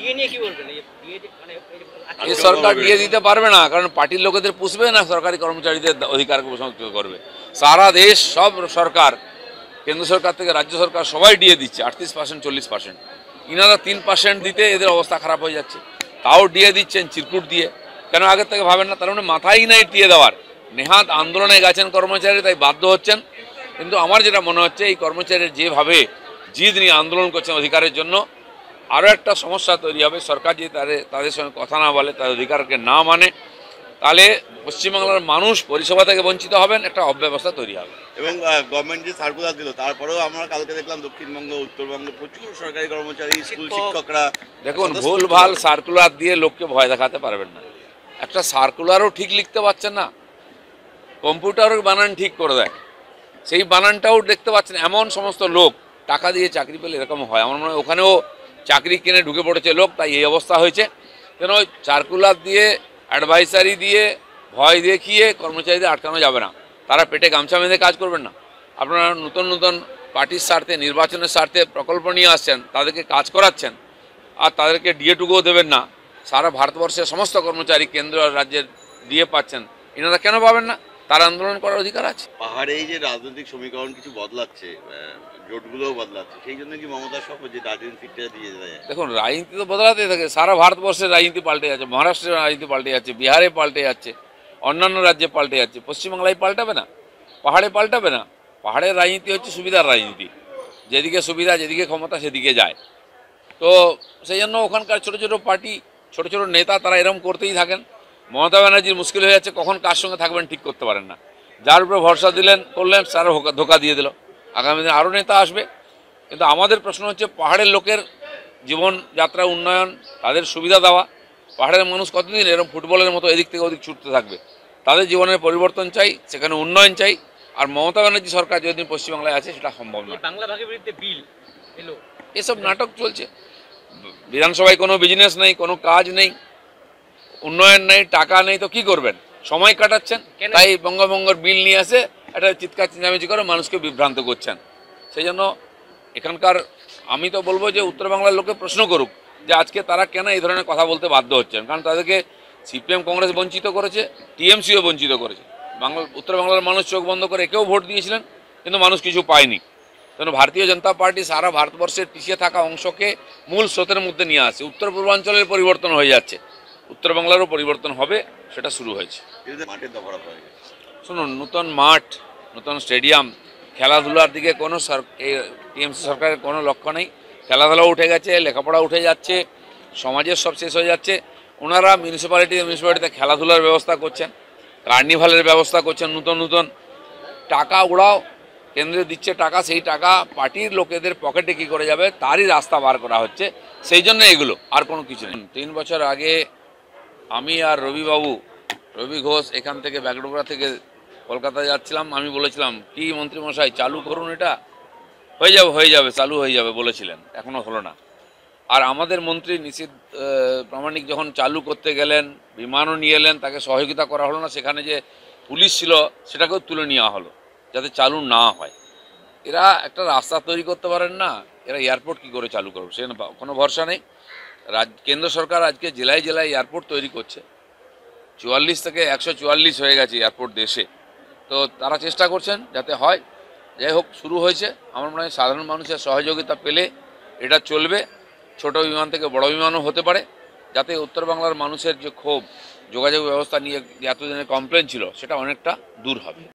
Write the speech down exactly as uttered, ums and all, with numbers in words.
এই সরকার দিয়ে দিতে পারবে না, কারণ পার্টির লোকেদের পুষবে না, সরকারি কর্মচারীদের অধিকার সংরক্ষিত করবে। সারা দেশ সব সরকার, কেন্দ্র সরকার থেকে রাজ্য সরকার সবাই দিয়ে দিচ্ছে আটত্রিশ পার্সেন্ট চল্লিশ পার্সেন্ট ইনারা তিন পার্সেন্ট দিতে এদের অবস্থা খারাপ হয়ে যাচ্ছে। তাও দিয়ে দিচ্ছেন চিরকুট দিয়ে, কেন আগের থেকে ভাবেন না? তার মানে মাথাই নাই দিয়ে দেওয়ার। নেহাত আন্দোলনে গেছেন কর্মচারী, তাই বাধ্য হচ্ছেন। কিন্তু আমার যেটা মনে হচ্ছে, এই কর্মচারীর যেভাবে জিদ নিয়ে আন্দোলন করছেন অধিকারের জন্য, আরও একটা সমস্যা তৈরি হবে। সরকার যদি তাদের তাদের সঙ্গে কথা না বলে, তাদের অধিকারকে না মানে, তাহলে পশ্চিমবাংলার মানুষ পরিষেবা থেকে বঞ্চিত হবেন, একটা অব্যবস্থা তৈরি হবে। এবং গভর্নমেন্ট যে সার্কুলার দিল, তারপরেও আমরা কালকে দেখলাম দক্ষিণবঙ্গ উত্তরবঙ্গে প্রচুর সরকারি কর্মচারী, স্কুল শিক্ষকরা। দেখুন, ভুল ভাল সার্কুলার দিয়ে লোককে ভয় দেখাতে পারবেন না। একটা সার্কুলারও ঠিক লিখতে পারছেন না, কম্পিউটারও বানান ঠিক করে দেয়, সেই বানানটাও দেখতে পাচ্ছেন। এমন সমস্ত লোক টাকা দিয়ে চাকরি পেলে এরকম হয়। আমার মনে হয় ওখানেও চাকরি কিনে ঢুকে পড়েছে লোক, তাই এই অবস্থা হয়েছে। কেন ওই সার্কুলার দিয়ে, অ্যাডভাইসারি দিয়ে, ভয় দেখিয়ে কর্মচারীদের আটকানো যাবে না। তারা পেটে গামছা বেঁধে কাজ করবেন না। আপনারা নতুন নতুন পার্টির স্বার্থে, নির্বাচনের স্বার্থে প্রকল্প নিয়ে আসছেন, তাদেরকে কাজ করাচ্ছেন, আর তাদেরকে ডিএটুকুও দেবেন না। সারা ভারতবর্ষের সমস্ত কর্মচারী কেন্দ্র আর রাজ্যের ডিএ পাচ্ছেন, এনারা কেন পাবেন না? তার আন্দোলন করার অধিকার আছে। পাহাড়ে এই যে রাজনৈতিক সমীকরণ কিছু বদলাচ্ছে, জোটগুলোও বদলাচ্ছে, সেই জন্য কি মমতা সব যে দার্জিলিং সিটটা দিয়ে যায়? দেখুন, রাজনীতি তো বদলাতেই থাকে। সারা ভারতবর্ষের রাজনীতি পাল্টে যাচ্ছে, মহারাষ্ট্রের রাজনীতি পাল্টে যাচ্ছে, বিহারে পাল্টে যাচ্ছে, অন্যান্য রাজ্যে পাল্টে যাচ্ছে। পশ্চিমবাংলায় পাল্টাবে না, পাহাড়ে পাল্টাবে না। পাহাড়ের রাজনীতি হচ্ছে সুবিধার রাজনীতি, যেদিকে সুবিধা, যেদিকে ক্ষমতা, সেদিকে যায়। তো সেই জন্য ওখানকার ছোটো ছোটো পার্টি, ছোটো ছোটো নেতা, তারা এরকম করতেই থাকেন। মমতা ব্যানার্জির মুশকিল হয়ে যাচ্ছে, কখন কার সঙ্গে থাকবেন ঠিক করতে পারেন না। যার উপরে ভরসা দিলেন, করলেন, তারা ধোকা দিয়ে দিল। আগামী দিনে আরও নেতা আসবে। কিন্তু আমাদের প্রশ্ন হচ্ছে, পাহাড়ের লোকের জীবনযাত্রা উন্নয়ন, তাদের সুবিধা দেওয়া। পাহাড়ের মানুষ কতদিন এরকম ফুটবলের মতো এদিক থেকে ওদিক ছুটতে থাকবে? তাদের জীবনের পরিবর্তন চাই, সেখানে উন্নয়ন চাই। আর মমতা ব্যানার্জি সরকার যতদিন পশ্চিমবাংলায় আছে, সেটা সম্ভব নয়। বাংলা ভাগের বিরুদ্ধে বিল এলো, এসব নাটক চলছে। বিধানসভায় কোনো বিজনেস নেই, কোনো কাজ নেই, উন্নয়ন নেই, টাকা নেই, তো কি করবেন? সময় কাটাচ্ছেন। তাই বঙ্গভঙ্গর বিল নিয়ে আসে, একটা চিৎকার চেঁচামেচি করে মানুষকে বিভ্রান্ত করছেন। সেই জন্য এখানকার, আমি তো বলবো যে উত্তর বাংলার লোকে প্রশ্ন করুক যে আজকে তারা কেন এই ধরনের কথা বলতে বাধ্য হচ্ছেন। কারণ তাদেরকে সিপিএম, কংগ্রেস বঞ্চিত করেছে, টিএমসিও বঞ্চিত করেছে। বাংলা উত্তর বাংলার মানুষ চোখ বন্ধ করে একেও ভোট দিয়েছিলেন, কিন্তু মানুষ কিছু পায়নি। কারণ ভারতীয় জনতা পার্টি সারা ভারতবর্ষের পিছিয়ে থাকা অংশকে মূল স্রোতের মধ্যে নিয়ে আসে। উত্তর পূর্বাঞ্চলের পরিবর্তন হয়ে যাচ্ছে, উত্তর বাংলারও পরিবর্তন হবে, সেটা শুরু হয়েছে। শুনুন, নতুন মাঠ, নতুন স্টেডিয়াম, খেলাধুলার দিকে কোনো টিএমসি সরকারের কোনো লক্ষ্য নেই। খেলাধুলাও উঠে গেছে, লেখাপড়া উঠে যাচ্ছে, সমাজের সব শেষ হয়ে যাচ্ছে। ওনারা মিউনিসিপ্যালিটি মিউনিসিপ্যালিটিতে খেলাধুলার ব্যবস্থা করছেন, কার্নিভালের ব্যবস্থা করছেন, নতুন নতুন টাকা উড়াও, কেন্দ্রে দিচ্ছে টাকা, সেই টাকা পার্টির লোকেদের পকেটে কী করে যাবে তারই রাস্তা বার করা হচ্ছে। সেই জন্য এগুলো, আর কোনো কিছু নেই। তিন বছর আগে আমি আর রবিবাবু, রবি ঘোষ, এখান থেকে ব্যাগডোগরা থেকে কলকাতায় যাচ্ছিলাম। আমি বলেছিলাম, কি মন্ত্রীমশাই চালু করুন, এটা হয়ে যাবে, হয়ে যাবে, চালু হয়ে যাবে বলেছিলেন, এখনও হলো না। আর আমাদের মন্ত্রী নিশীথ প্রামাণিক যখন চালু করতে গেলেন, বিমানও নিয়ে এলেন, তাকে সহযোগিতা করা হলো না। সেখানে যে পুলিশ ছিল, সেটাকেও তুলে নেওয়া হলো যাতে চালু না হয়। এরা একটা রাস্তা তৈরি করতে পারেন না, এরা এয়ারপোর্ট কি করে চালু করবে? সেখানে কোনো ভরসা নেই। রাজ কেন্দ্র সরকার আজকে জেলায় জেলায় এয়ারপোর্ট তৈরি করছে, চুয়াল্লিশ থেকে একশো চুয়াল্লিশ হয়ে গেছে এয়ারপোর্ট দেশে। তো তারা চেষ্টা করছেন যাতে হয়। যাই হোক, শুরু হয়েছে। আমার মনে হয় সাধারণ মানুষের সহযোগিতা পেলে এটা চলবে। ছোট বিমান থেকে বড় বিমানও হতে পারে, যাতে উত্তর বাংলার মানুষের যে ক্ষোভ, যোগাযোগ ব্যবস্থা নিয়ে যে এতদিনের কমপ্লেন ছিল, সেটা অনেকটা দূর হবে।